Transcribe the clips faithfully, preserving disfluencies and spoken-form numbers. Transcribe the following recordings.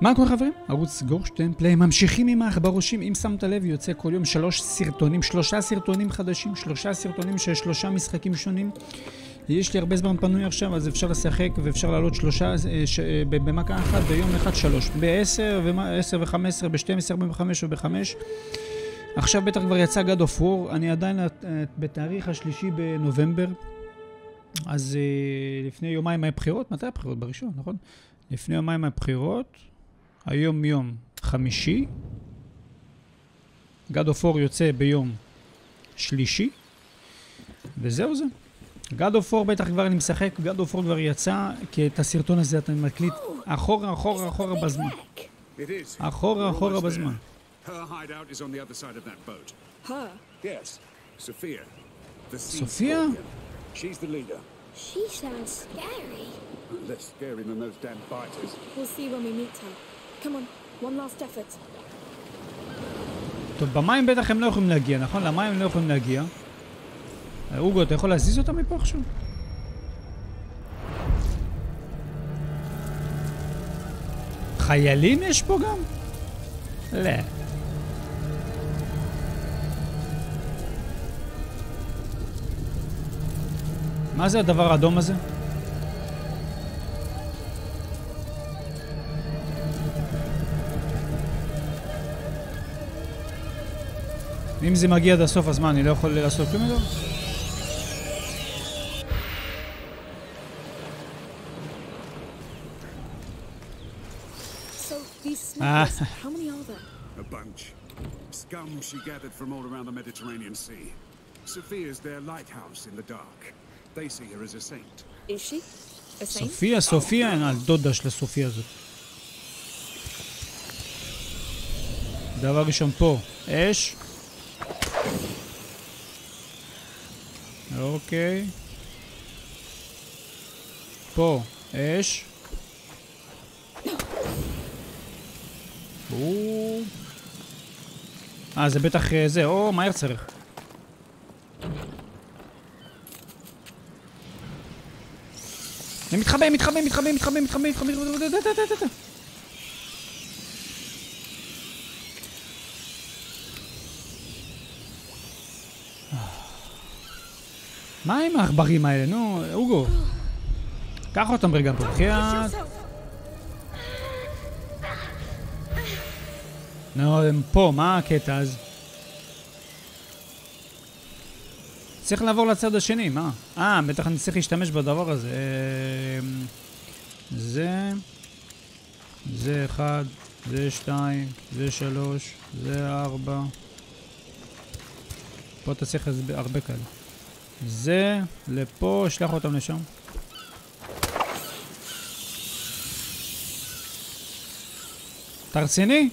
מה קורה חברים? ערוץ גורשטיין פליי ממשיכים עם העכברושים. אם שמת לב יוצא כל יום שלוש סרטונים, שלושה סרטונים חדשים, שלושה סרטונים של שלושה משחקים שונים. יש לי הרבה זמן פנוי עכשיו, אז אפשר לשחק ואפשר לעלות שלושה ש... במכה אחת ביום אחד שלוש, ב-עשר ו-חמש עשרה, ב-שתים עשרה, ב-חמש וב-חמש. עכשיו בטח כבר יצא God of War, אני עדיין בתאריך השלישי בנובמבר. אז לפני יומיים הבחירות, מתי הבחירות? בראשון, נכון? לפני יומיים הבחירות, היום יום חמישי, God of War יוצא ביום שלישי, וזהו זה. God of War בטח כבר אני משחק, God of War כבר יצא, כי את הסרטון הזה אתה מקליט אחורה, אחורה, אחורה בזמן. אחורה, אחורה בזמן. סופיה? She sounds scary. Less scary than those damn fighters. We'll see when we meet her. Come on, one last effort. טוב, במים בטח הם לא יכולים להגיע, נכון? למים הם לא יכולים להגיע. אוגו, אתה יכול להזיז אותם מפה עכשיו? חיילים יש פה גם? לא. מה זה הדבר האדום הזה? אם זה מגיע עד הסוף, אז מה, אני לא יכול לעשות כלום איתו? So, these smugglers, how many are there? A bunch. Scum she gathered from all around the Mediterranean Sea. Sophia's their lighthouse in the dark. They see her as a saint. Is she? A saint? סופיה, סופיה, אין על דודה של הסופיה הזאת. דבר ראשון פה, אש. אוקיי. פה, אש. אה, זה בטח זה, או, מהר צריך. הם מתחבאים, מתחבאים, מתחבאים, מתחבאים, מתחבאים, מתחבאים, מתחבאים. מה עם העכברים האלה? נו, אוגו. קח אותם רגע פה, חייאת. נו, הם פה, מה הקטע אז? צריך לעבור לצד השני, מה? אה, בטח אני צריך להשתמש בדבר הזה. זה... זה אחד, זה שתיים, זה שלוש, זה ארבע. פה אתה צריך הרבה כאלה. זה, לפה, שלח אותם לשם. אתה רציני?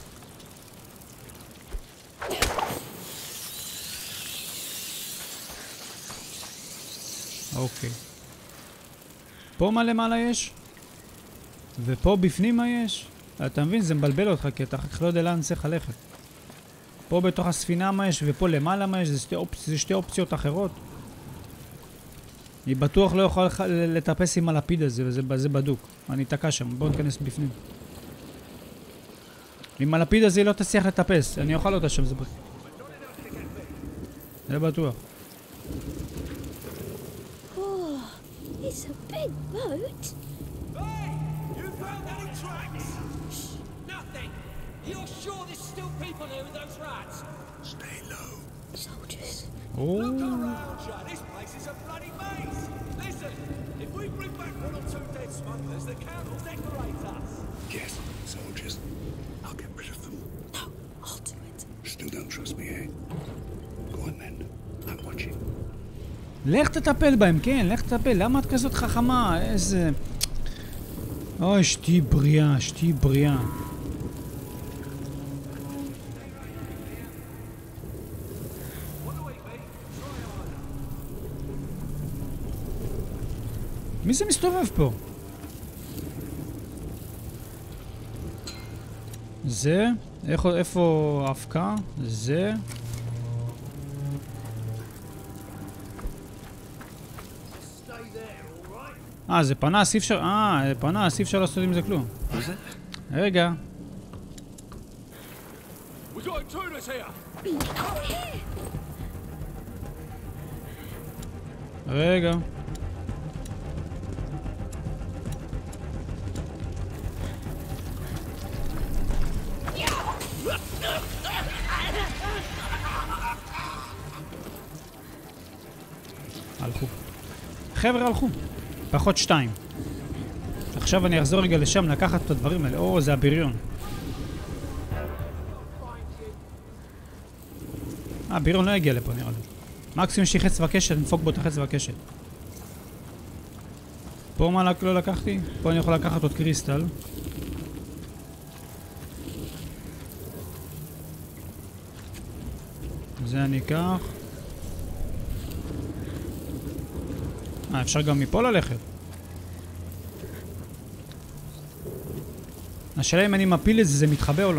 אוקיי. פה מה למעלה יש? ופה בפנים מה יש? אתה מבין? זה מבלבל אותך, כי אתה לא יודע לאן צריך ללכת. פה בתוך הספינה מה יש, ופה למעלה מה יש, זה שתי, אופ... זה שתי אופציות אחרות. אני בטוח לא יכול לטפס עם הלפיד הזה, וזה זה בדוק. אני אתקע שם, בואו ניכנס בפנים. עם הלפיד הזה לא תצליח לטפס, אני אוכל אותה שם, זה בטוח. זה בטוח. It's a big boat. Hey! You found any tracks? Shh! Nothing! You're sure there's still people here with those rats? Stay low. Soldiers. Oh. Look around you! This place is a bloody maze! Listen! If we bring back one or two dead smugglers, the count will decorate us! Yes, soldiers. I'll get rid of them. No, I'll do it. Still don't trust me, eh? Go on then. I'm watching. לך תטפל בהם, כן, לך תטפל. למה את כזאת חכמה? איזה... אוי, שתי בריאה, שתי בריאה. מי זה מסתובב פה? זה? איפה, איפה ההפקה? זה? אה, זה פנס, אי אפשר... אה, פנס, אי אפשר לעשות עם זה כלום. רגע. We got intruders here. רגע. הלכו. חבר'ה הלכו. פחות שתיים. עכשיו אני אחזור רגע לשם לקחת את הדברים האלה. או, זה הבריון. אה, הבריון לא יגיע לפה נראה לי. מקסימום יש לי חץ וקשת, נדפוק בו את החץ וקשת. פה מה לא לקחתי? פה אני יכול לקחת עוד קריסטל. זה אני אקח. אה, אפשר גם מפה ללכת. השאלה אם אני מפיל את זה, זה מתחבא או לא.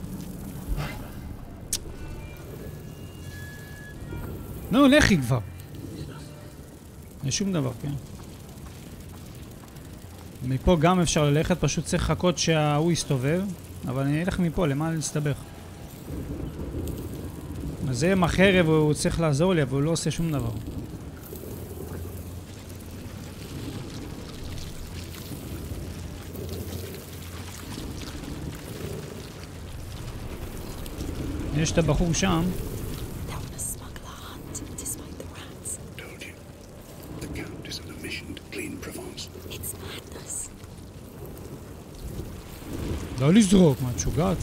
נו, לכי כבר. יש שום דבר, כן. מפה גם אפשר ללכת, פשוט צריך לחכות שההוא יסתובב. אבל אני אלך מפה, למה להסתבך? אז זה עם החרב, הוא צריך לעזור לי, אבל הוא לא עושה שום דבר. יש את הבחור שם. לא לזרוק, מה את שוגעת?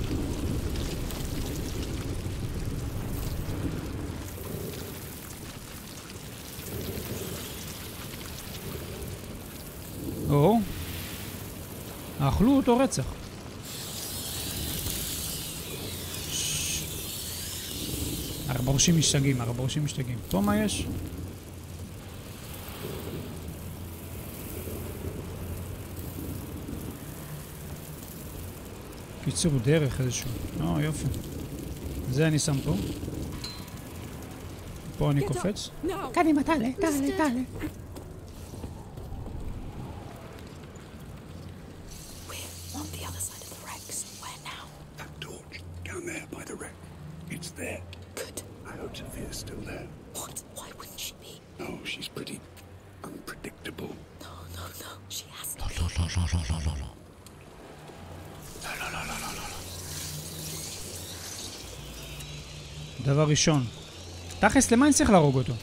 או, אכלו אותו רצח. הרבורשים משתגעים, הרבורשים משתגעים. פה מה יש? קיצור דרך איזשהו. או, יופי. זה אני שם פה. פה אני קופץ. קדימה, תעלה, תעלה, תעלה. דבר ראשון. תכלס, למה אני צריך להרוג אותו?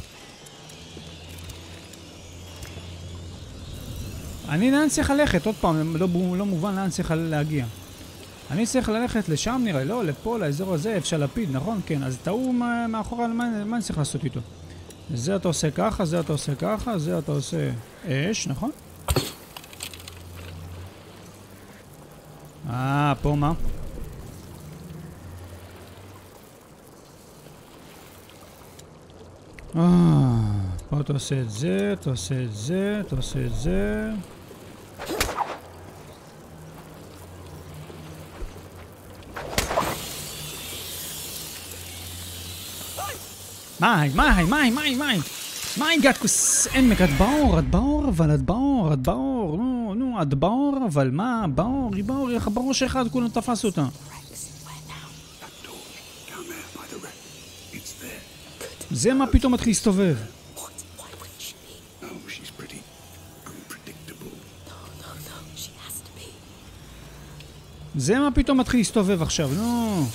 אני לאן צריך ללכת? עוד פעם, לא, לא מובן לאן צריך להגיע. אני צריך ללכת לשם נראה, לא, לפה, לאזור הזה, אפשר לפיד, נכון? כן, אז תראו מאחורה, מה, מה אני צריך לעשות איתו? זה אתה עושה ככה, זה אתה עושה ככה, זה אתה עושה אש, נכון? אה, פה מה? אה, פה אתה עושה את זה, אתה עושה את זה, אתה עושה את זה. מאי, מאי, מאי, מאי, מאי. מאי גטקוס, עמק, את באור, את באור, אבל את באור, את באור, נו, נו, את באור, אבל מה, באור, היא באור, איך בראש אחד כולם תפס אותה. זה מה פתאום מתחיל להסתובב. זה מה פתאום מתחיל להסתובב עכשיו, נו.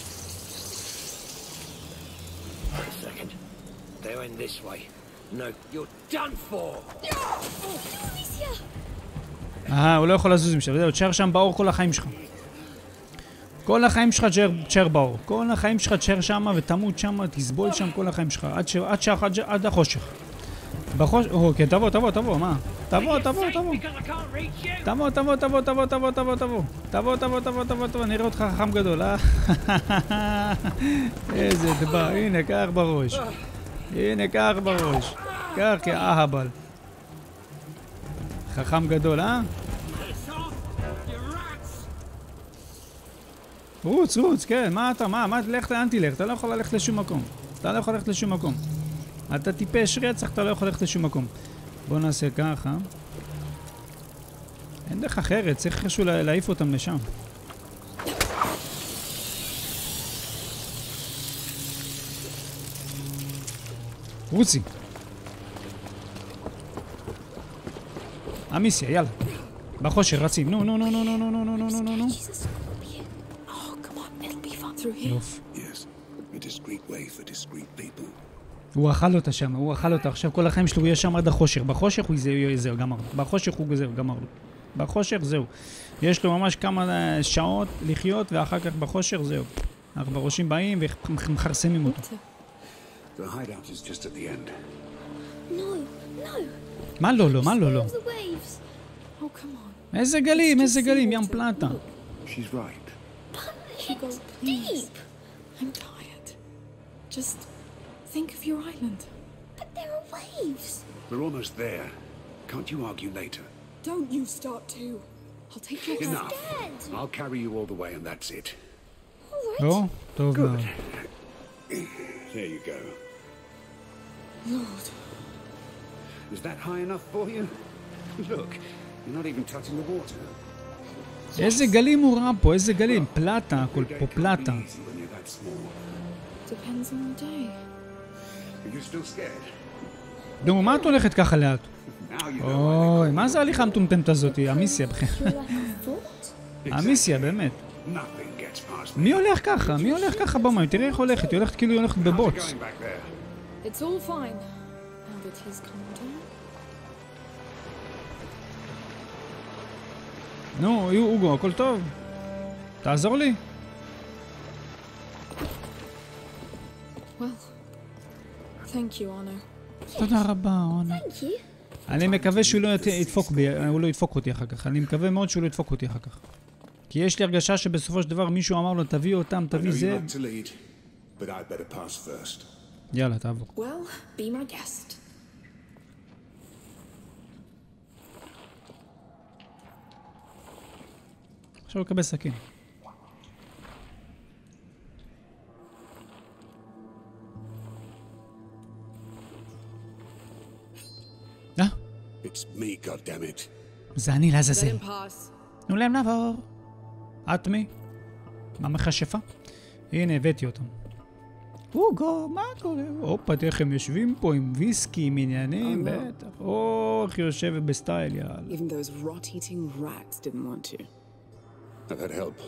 אה, הוא לא יכול לזוז משם, זהו, תשאר שם באור כל החיים שלך. כל החיים שלך תשאר באור. כל החיים שלך תשאר שם ותמות שם, תסבול שם כל החיים שלך. עד שח, עד החושך. בחושך, אוקיי, תבוא, תבוא, תבוא, מה? תבוא, תבוא, תבוא. תבוא, תבוא, תבוא, תבוא, תבוא, תבוא, תבוא. תבוא, תבוא, תבוא, תבוא, תבוא, נראה אותך חכם גדול, אה? איזה דבר, הנה, קח בראש. הנה, קח בראש. קח כאהבל. חכם גדול, אה? רוץ, רוץ, כן, מה אתה, מה, מה, לך לאן תלך? אתה לא יכול ללכת לשום מקום. אתה לא יכול ללכת לשום מקום. אתה טיפש רצח, אתה לא יכול ללכת לשום מקום. בוא נעשה ככה. אין אין דרך אחרת, צריך איכשהו להעיף אותם לשם. רוצי. המיסיה, יאללה. בחושר, רצים. נו, נו, נו, נו, נו, נו, נו, נו, נו, נו, נו. יופ. הוא אכל אותה שם, הוא אכל אותה. עכשיו כל החיים שלו הוא יהיה שם עד החושר. בחושר הוא יהיה זהו, גמר. בחושר הוא זהו, גמר. בחושר זהו. יש לו ממש כמה שעות לחיות, ואחר כך בחושר זהו. העכברושים באים ומחרסמים אותו. The hideout is just at the end. No, no. מה לא, לא, מה לא, לא? The waves. Oh, come on. איזה גלים, איזה גלים, ים פלטה. She's right. Hugo, deep. I'm tired. Just think of your island. But there are waves. We're almost there. Can't you argue later? Don't you start too. I'll take your hand. Enough. I'll carry you all the way and that's it. All right. לא? טוב מאוד. There you go. Lord. Is that high enough for you? Look, you're not even touching the water. איזה גלים הוא ראה פה, איזה גלים. פלטה, הכל פה פלטה. Depends on the day. Are you still scared? נו, מה את הולכת ככה לאט? Now you know אוי, מה זה ההליכה המטומטמת הזאת? המיסיה, המיסיה, באמת. nothing gets past me. מי הולך ככה? מי הולך ככה במים? תראה איך הולכת, היא הולכת כאילו היא הולכת בבוץ. Going back there. It's all fine. Now that he's calmed down. נו, אוגו, הכל טוב. תעזור לי. Well, thank you, Arno. תודה רבה, אונה. Thank you. אני מקווה שהוא לא ידפוק בי, הוא לא ידפוק אותי אחר כך. אני מקווה מאוד שהוא לא ידפוק אותי אחר כך. כי יש לי הרגשה שבסופו של דבר מישהו אמר לו, תביא אותם, תביא זה. יאללה, תעבור. Well, be my guest. עכשיו לקבל סכין. אה? It's me, goddammit. זה אני לעזאזל. Let him pass. תנו להם לעבור. את מי? מה מכשפה? הנה, הבאתי אותם. אוגו, מה קורה? הופה, תראה איך הם יושבים פה עם ויסקי, עם עניינים, בטח. או, איך היא יושבת בסטייל, יאללה. Even those rot-eating rats didn't want to. That help.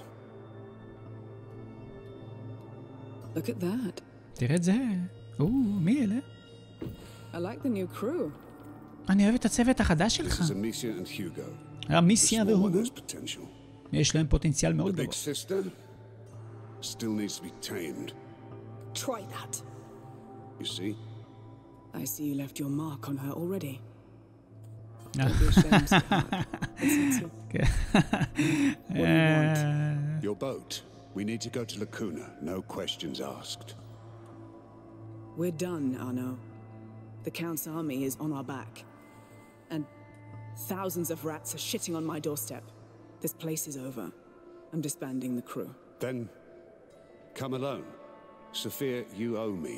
Look at that. תראה את זה. או, מי אלה? I like the new crew. אני אוהב את הצוות החדש This שלך. is Amicia and Hugo. המיסיה The small one והוגו. has potential. יש להם פוטנציאל The מאוד big גבוה. sister still needs to be tamed. Try that. You see? I see you left your mark on her already. Ah. Don't be ashamed, sweetheart. It's it. What do you want? Your boat. We need to go to Lacuna. No questions asked. We're done, Arno. The Count's army is on our back. And thousands of rats are shitting on my doorstep. This place is over. I'm disbanding the crew. Then come alone. Sophia, you owe me.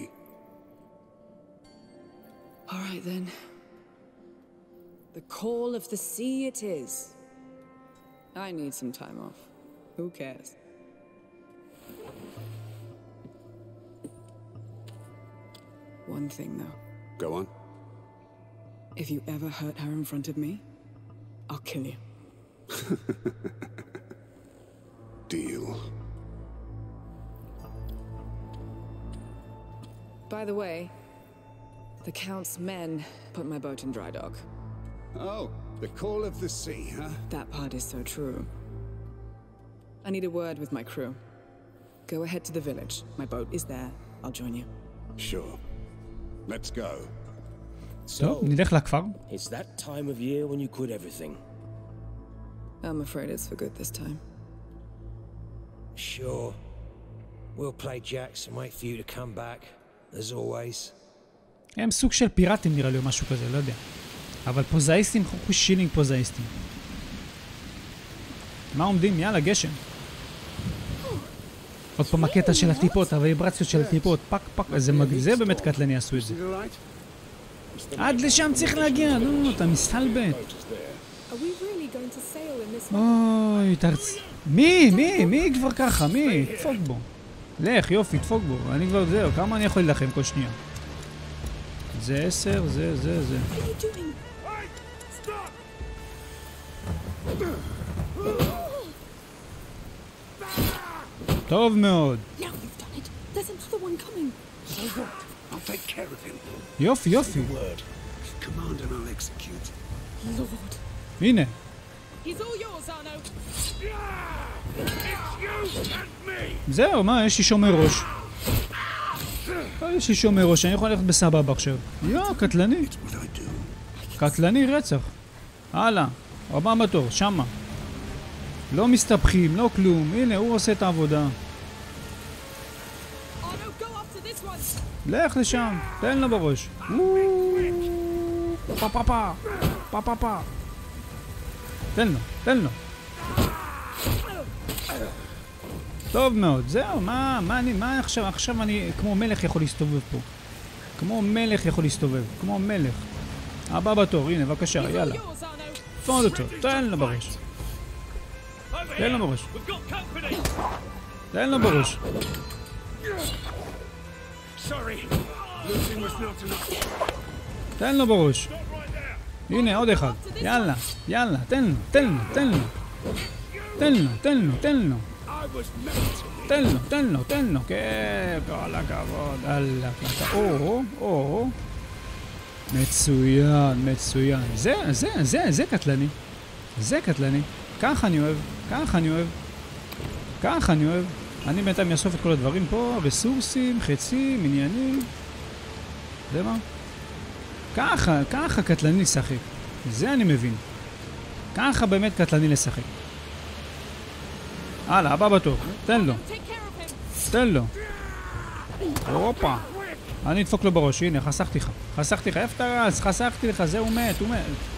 All right, then. The call of the sea it is. I need some time off. Who cares? One thing, though. Go on. If you ever hurt her in front of me, I'll kill you. Deal. By the way, the Count's men put my boat in dry dock. Oh, the call of the sea, huh? That part is so true. I need a word with my crew. Go ahead to the village. My boat is there. I'll join you. Sure. Let's go. טוב, נלך לכפר. It's that time of year when you quit everything. I'm afraid it's for good this time. Sure. We'll play jacks and wait for you to come back, as always. הם סוג של פיראטים נראה לי או משהו כזה, לא יודע. אבל פוזאיסטים, חוכו שילינג פוזאיסטים. מה עומדים? יאללה, גשם. עוד פעם הקטע של הטיפות, הוויברציות של הטיפות, פק פק, זה מגניב, זה באמת קטלני עשו את זה. עד לשם צריך להגיע, נו, אתה מסתלבט. Are we really going to sail in this אוי, תרצ... מי? מי? מי כבר ככה? מי? תפוק בו. לך, יופי, תפוק בו. אני כבר זהו, כמה אני יכול להילחם כל שנייה? זה עשר, זה, זה, זה. What are you doing? טוב מאוד. Now you've done it. There's another one coming. So what? I'll take care of him. יופי, יופי. Word. Command and I'll execute. Lord. הנה. He's all yours, Arno. It's you and me! זהו, מה? יש לי שומר ראש. יש לי שומר ראש, אני יכול ללכת בסבבה עכשיו. יו, קטלני. What I do. קטלני רצח. הלאה. הבא בתור, שמה. לא מסתבכים, לא כלום. הנה, הוא עושה את העבודה. Arno, go after this one. לך לשם, תן לו בראש. פה פה פה, פה פה פה. תן לו, תן לו. טוב מאוד, זהו, מה, מה אני, מה עכשיו, עכשיו אני כמו מלך יכול להסתובב פה. כמו מלך יכול להסתובב, כמו מלך. הבא בתור, הנה, בבקשה, יאללה. תפוד אותו, תן לו בראש. תן לו בראש. תן לו בראש. תן לו בראש. הנה, עוד אחד. יאללה, יאללה, תן לו, תן לו, תן לו. תן לו, תן לו, תן לו. תן לו, תן לו, תן לו. כן, כל הכבוד. אללה, או, או. מצוין, מצוין. זה, זה, זה, זה קטלני. זה קטלני. ככה אני אוהב, ככה אני אוהב. ככה אני אוהב. אני בינתיים אאסוף את כל הדברים פה, רסורסים, חצים, עניינים. זה מה? ככה, ככה קטלני לשחק. זה אני מבין. ככה באמת קטלני לשחק. הלאה, הבא בתור. תן לו. תן לו. הופה. אני אדפוק לו בראש. הנה, חסכתי לך. חסכתי לך. איפה אתה רץ? חסכתי לך. זה הוא מת, הוא מת.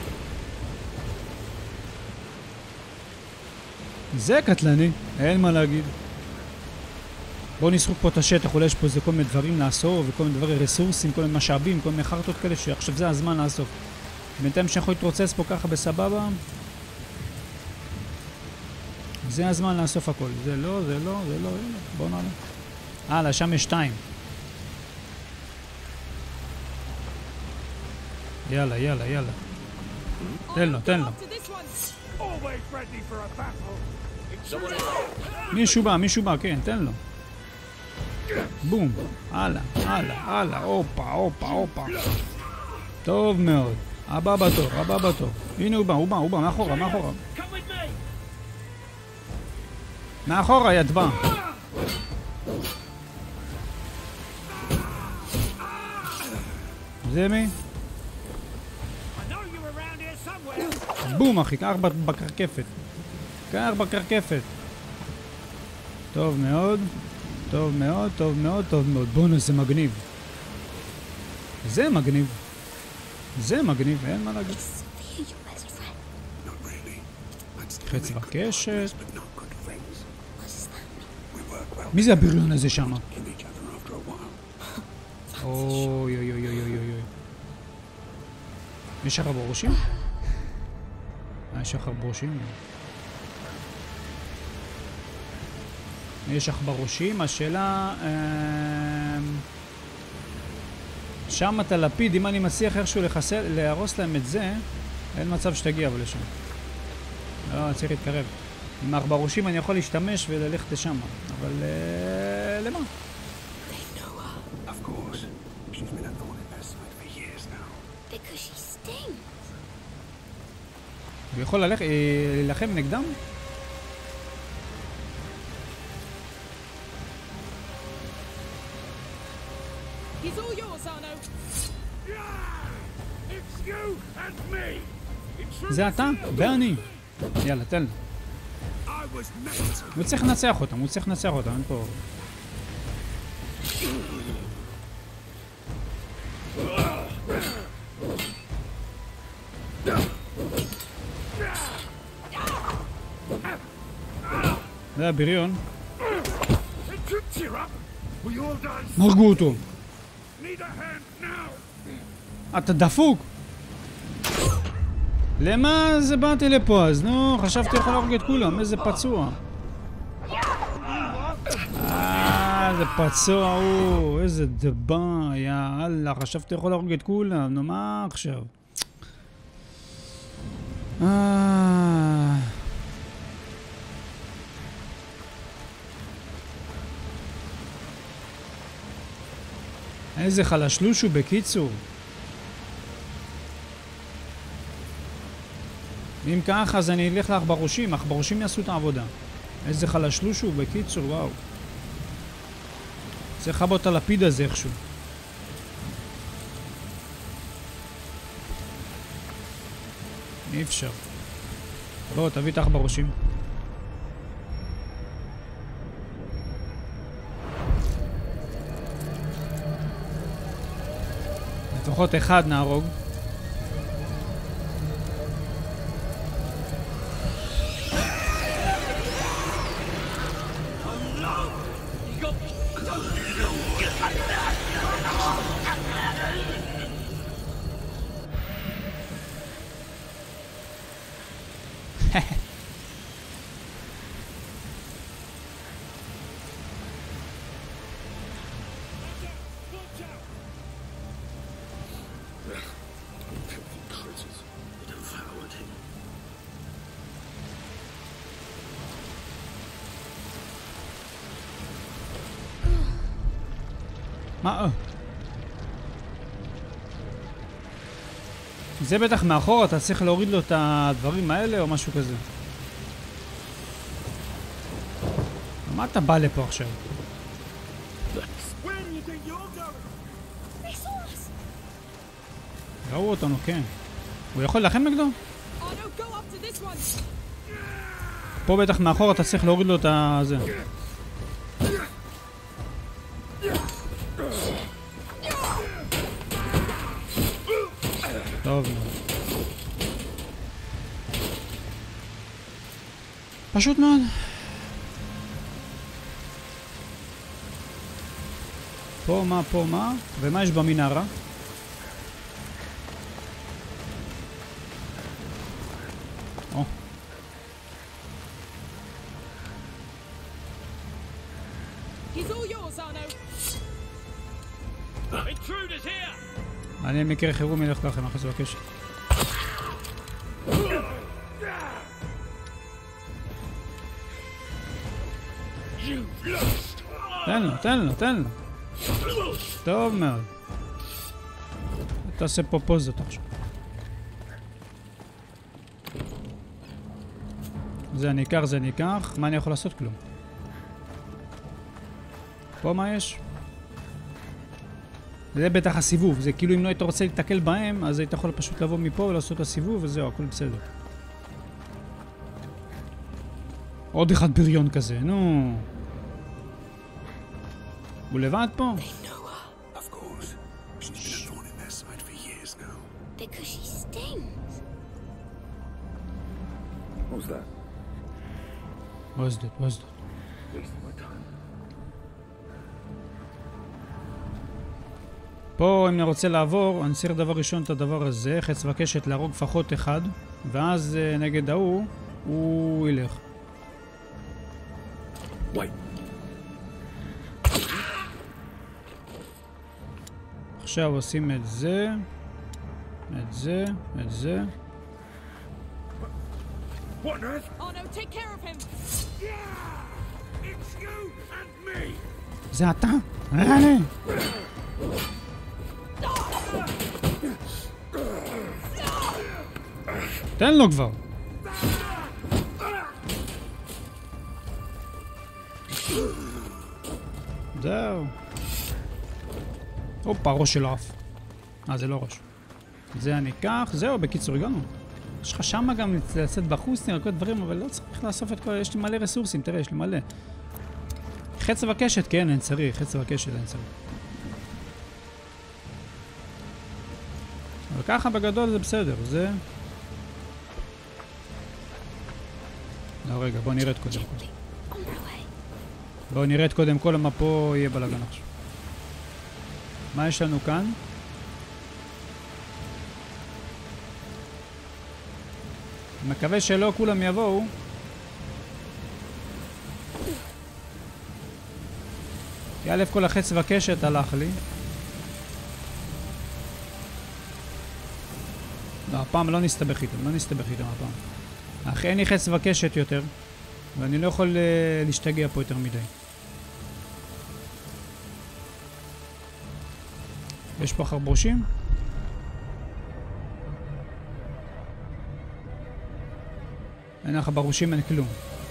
זה קטלני. אין מה להגיד. בואו נסרוק פה את השטח. אולי יש פה איזה כל מיני דברים לאסור וכל מיני דברי רסורסים, כל מיני משאבים, כל מיני חרטות כאלה שעכשיו זה הזמן לאסוף. בינתיים שיכול להתרוצץ פה ככה בסבבה. זה הזמן לאסוף הכל. זה לא, זה לא, זה לא. בואו נעלה. הלאה, שם יש שתיים. יאללה, יאללה, יאללה. תן לו, תן לו. מישהו בא, מישהו בא, כן, תן לו. בום. הלאה, הלאה, הלאה. הופה, הופה, הופה. טוב מאוד. הבא בתור, הבא בתור. הנה הוא בא, הוא בא, הוא בא, מאחורה, מאחורה. מאחורה, ידבע. זה מי? בום, אחי, קח בקרקפת. קח בקרקפת. טוב מאוד. טוב מאוד, טוב מאוד, טוב מאוד. בונוס, זה מגניב. זה מגניב. זה מגניב, אין מה להגיד. חץ בקשת. מי זה הבריון הזה שם? אוי אוי אוי אוי אוי אוי. יש אחר בראשים? יש אחר בראשים? יש אחר בראשים, השאלה... שם את הלפיד, אם אני מצליח איכשהו לחסל, להרוס להם את זה, אין מצב שתגיע אבל לשם. לא, צריך להתקרב. עם הארברושים אני יכול להשתמש וללכת לשם, אבל למה? הוא יכול ללכת, להילחם נגדם? זה אתה ואני. יאללה, תן לו. הוא צריך לנצח אותם, הוא צריך לנצח אותם, אין פה... זה הבריון. הרגו אותו. למה זה באתי לפה אז? נו, חשבתי יכול להרוג את כולם, איזה פצוע. אה, איזה פצוע הוא, איזה דבה, יאללה, חשבתי יכול להרוג את כולם, נו מה עכשיו? אה... איזה חלשלוש הוא בקיצור. אם ככה אז אני אלך לאחברושים, האחברושים יעשו את העבודה. איזה חלשלוש הוא בקיצור, וואו. צריך לכבות את הלפיד הזה איכשהו. אי אפשר. בואו, תביא את האחברושים. לפחות אחד נהרוג. מה? זה בטח מאחור, אתה צריך להוריד לו את הדברים האלה או משהו כזה. מה אתה בא לפה עכשיו? ראו אותנו, כן. הוא יכול להילחם נגדו? פה בטח מאחור אתה צריך להוריד לו את הזה. טוב. פשוט מאוד. פה מה, פה מה? ומה יש במנהרה? או. אני מקרה חירום ילך לכם אחרי זה בקשר. תן לו, תן לו, תן לו. טוב מאוד. תעשה פה פוזות עכשיו. זה אני אקח, זה אני אקח. מה אני יכול לעשות? כלום. פה מה יש? זה בטח הסיבוב, זה כאילו אם לא היית רוצה להתקל בהם, אז היית יכול פשוט לבוא מפה ולעשות את הסיבוב וזהו, הכל בסדר. עוד אחד בריון כזה, נו. הוא לבד פה? What's that? What's that? פה אם אני רוצה לעבור, אני צריך דבר ראשון את הדבר הזה, חץ וקשת להרוג לפחות אחד, ואז נגד ההוא, הוא ילך. וואי. עכשיו עושים את זה, את זה, את זה. זה אתה? רעני! תן לו כבר. זהו. הופה, ראש של עף. אה, זה לא ראש. זה אני אקח, זהו, בקיצור הגענו. יש לך שמה גם לצאת בחוץ, נראה כל דברים, אבל לא צריך לאסוף את כל... יש לי מלא רסורסים, תראה, יש לי מלא. חץ וקשת, כן, אין צריך, חץ וקשת, אין צריך. אבל ככה בגדול זה בסדר, זה... לא, רגע, בוא נרד קודם כל. בוא נרד קודם כל, למה פה יהיה בלגן עכשיו. מה יש לנו כאן? מקווה שלא כולם יבואו. א' כל החץ וקשת הלך לי. לא, הפעם לא נסתבך איתם, לא נסתבך איתם הפעם. אך אין לי חץ וקשת יותר, ואני לא יכול uh, להשתגע פה יותר מדי. יש פה חרבושים? אין חרבושים, אין כלום.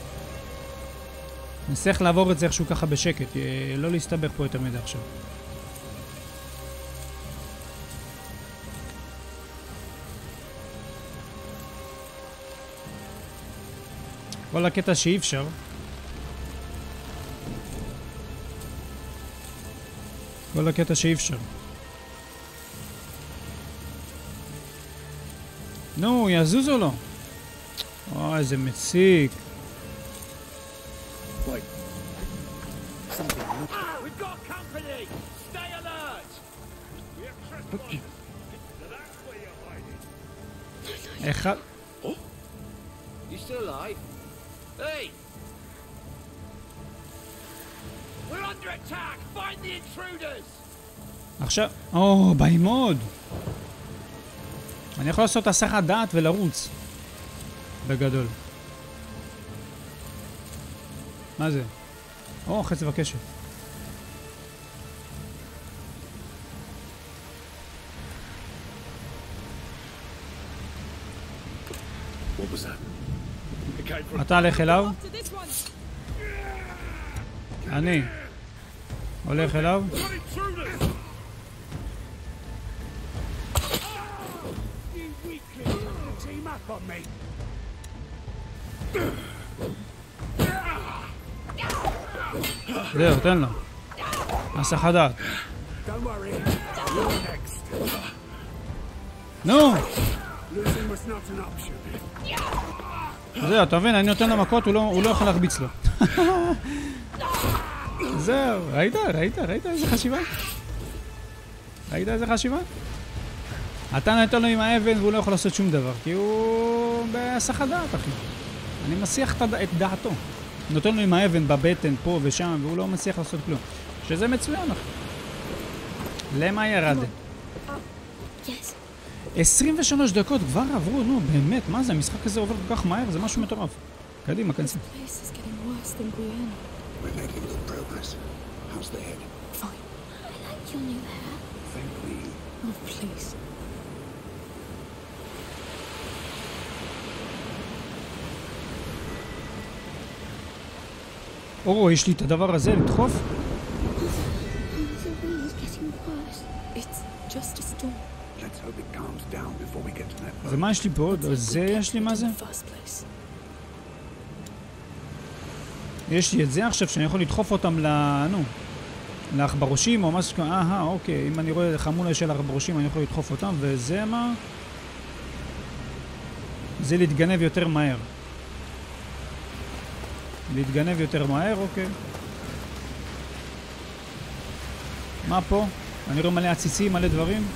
נצטרך לעבור את זה איכשהו ככה בשקט, לא להסתבך פה יותר מדי עכשיו. כל הקטע שאי אפשר. כל הקטע שאי אפשר. נו, יזוז או לא? אוי, איזה מציק. We've got company! Stay alert! איך... You still alive? Hey! We're under attack! Find the intruders! עכשיו... או, באים עוד! אני יכול לעשות הסחת דעת ולרוץ. בגדול. מה זה? או, חץ וקשת. What was that? It came from... אתה הולך אליו? אני. הולך אליו? Team up on me! זהו, תן לו. הסחת דעת. Don't worry, you're next. נו! Losing was not an option. זהו, אתה מבין, אני נותן לו מכות, הוא לא, הוא לא יכול להרביץ לו. זהו, ראית? ראית? ראית איזה חשיבה? ראית איזה חשיבה? אתה נותן לו עם האבן והוא לא יכול לעשות שום דבר, כי הוא בהסחת דעת, אחי. אני מסיח את דעתו. נותן לו עם האבן בבטן, פה ושם, והוא לא מצליח לעשות כלום. שזה מצוין, אחי. למה ירד? עשרים ושלוש דקות כבר עברו, נו, באמת, מה זה? המשחק הזה עובר כל כך מהר, זה משהו מטורף. קדימה, כנסי. We're making good progress. How's the head? Fine. I like your new hair. Thank me. Oh, please. או, יש לי את הדבר הזה, לדחוף? The wind is getting worse. It's just a storm. Let's hope it calms down before we get to that. זה מה יש לי פה עוד? זה יש לי מה זה? In the first place. יש לי את זה עכשיו שאני יכול לדחוף אותם ל... נו, לעכברושים או משהו כזה. אה, אוקיי, אם אני רואה חמולה של עכברושים אני יכול לדחוף אותם, וזה מה? זה להתגנב יותר מהר. להתגנב יותר מהר, אוקיי. מה פה? אני רואה מלא עציצים, מלא דברים.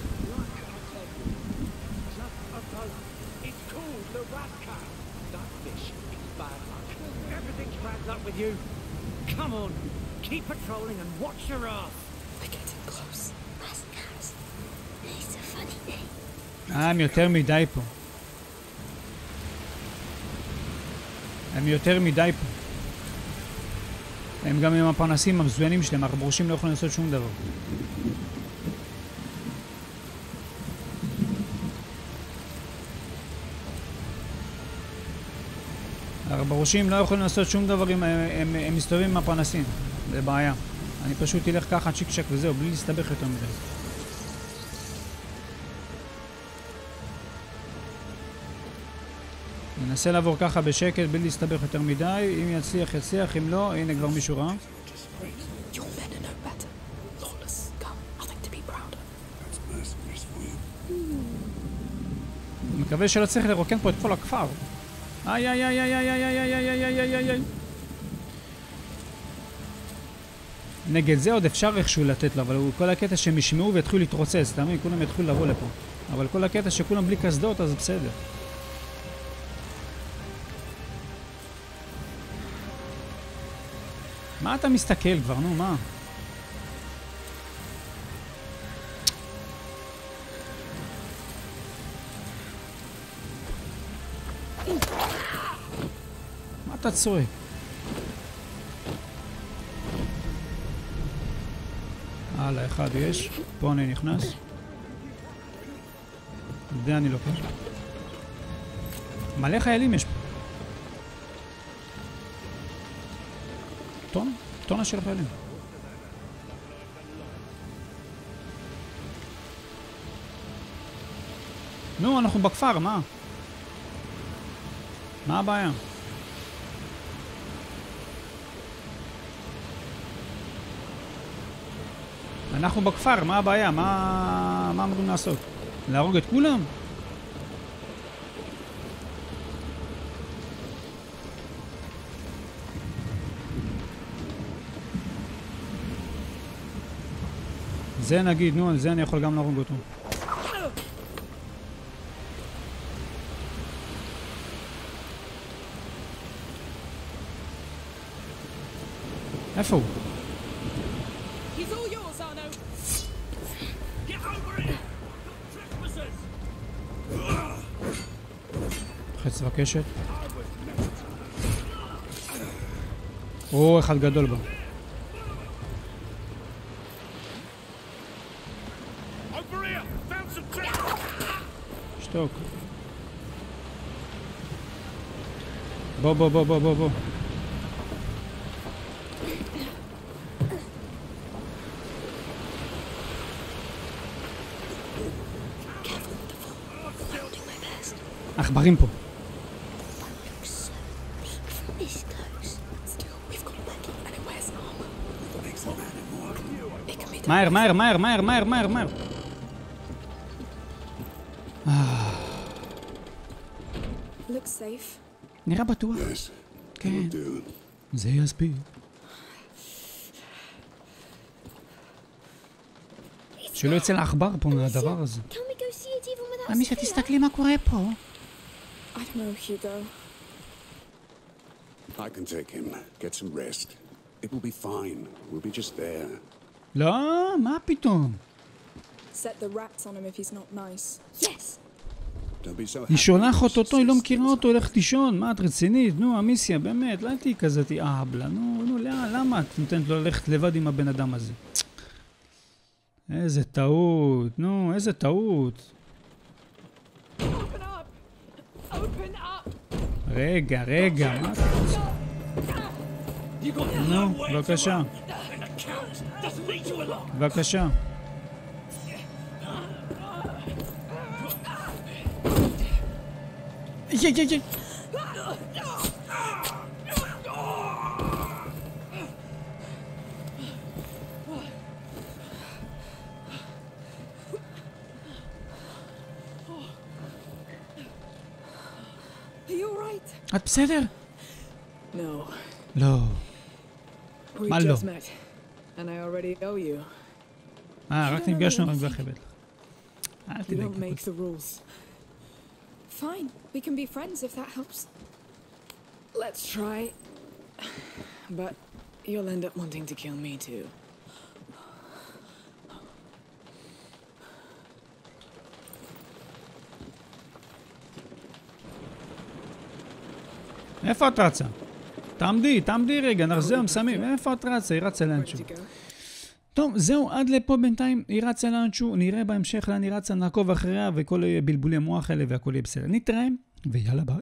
It's called the rat cat. That fish is bad luck. Everything's bad luck with you. Come on, keep patrolling and watch your ass. We're getting close. Rascals. It's a funny name. אה, הם יותר מדי פה. הם יותר מדי פה. הם גם עם הפרנסים המזוינים שלהם, העכברושים לא יכולים לעשות שום דבר. העכברושים לא יכולים לעשות שום דבר אם הם, הם, הם מסתובבים עם הפרנסים. זה בעיה. אני פשוט אלך ככה צ'יק צ'ק וזהו, בלי להסתבך יותר מדי. ננסה לעבור ככה בשקט, בלי להסתבך יותר מדי. אם יצליח, יצליח. אם לא, הנה כבר מישהו רע. Your men are no better. Lawless scum. Nothing to be proud of. That's mercenaries for you. אני מקווה שלא צריך לרוקן פה את כל הכפר. איי איי איי איי איי איי איי איי איי איי איי איי. נגד זה עוד אפשר איכשהו לתת לו, אבל כל הקטע שהם ישמעו ויתחילו להתרוצץ, תאמין, כולם יתחילו לבוא לפה. אבל כל הקטע שכולם בלי קסדות, אז בסדר. מה אתה מסתכל כבר, נו, מה? מה אתה צועק? הלאה, אחד יש. פה אני נכנס. זה אני לוקח. מלא חיילים יש פה. טון? טונה של חיילים. נו, אנחנו בכפר, מה? מה הבעיה? אנחנו בכפר, מה הבעיה? מה, מה אמורים לעשות? להרוג את כולם? זה נגיד, נו, זה אני יכול גם להרוג אותו. איפה הוא? חץ וקשת. או, אחד גדול בה. שתוק. בוא, בוא, בוא, בוא, בוא, בוא. עכברים פה. מהר, מהר, מהר, מהר, מהר, מהר, מהר. נראה בטוח. כן. זה יספיק. שלא יצא לעכבר פה מהדבר הזה. אמישה, תסתכלי מה קורה פה. I don't know, Hugo. I can take him. Get some rest. It will be fine. We'll be just there. לא, מה פתאום? Set the rats on him if he's not nice. Yes! היא שולחת אותו, היא לא מכירה אותו, הולכת לישון. מה, את רצינית? נו, אמיסיה, באמת, לא הייתי כזאת אהבלה. נו, נו, למה את נותנת לו ללכת לבד עם הבן אדם הזה? איזה טעות, נו, איזה טעות. רגע, רגע, מה אתה רוצה? נו, בבקשה. בבקשה. יא, יא, יא. את בסדר? No. לא. We מה לא? just met, and I already owe you. אה, רק נפגשנו רק בחבל. אל You תדאג. don't make the rules. Fine, we can be friends if that helps. Let's try. But you'll end up wanting to kill me too. איפה את רצה? תעמדי, תעמדי רגע, נחזר מסמים. איפה את רצה? היא רצה לאנשהו. טוב, זהו, עד לפה בינתיים היא רצה לאנשהו. נראה בהמשך לאן היא רצה, נעקוב אחריה וכל בלבולי המוח האלה והכל יהיה בסדר. נתראה, ויאללה ביי.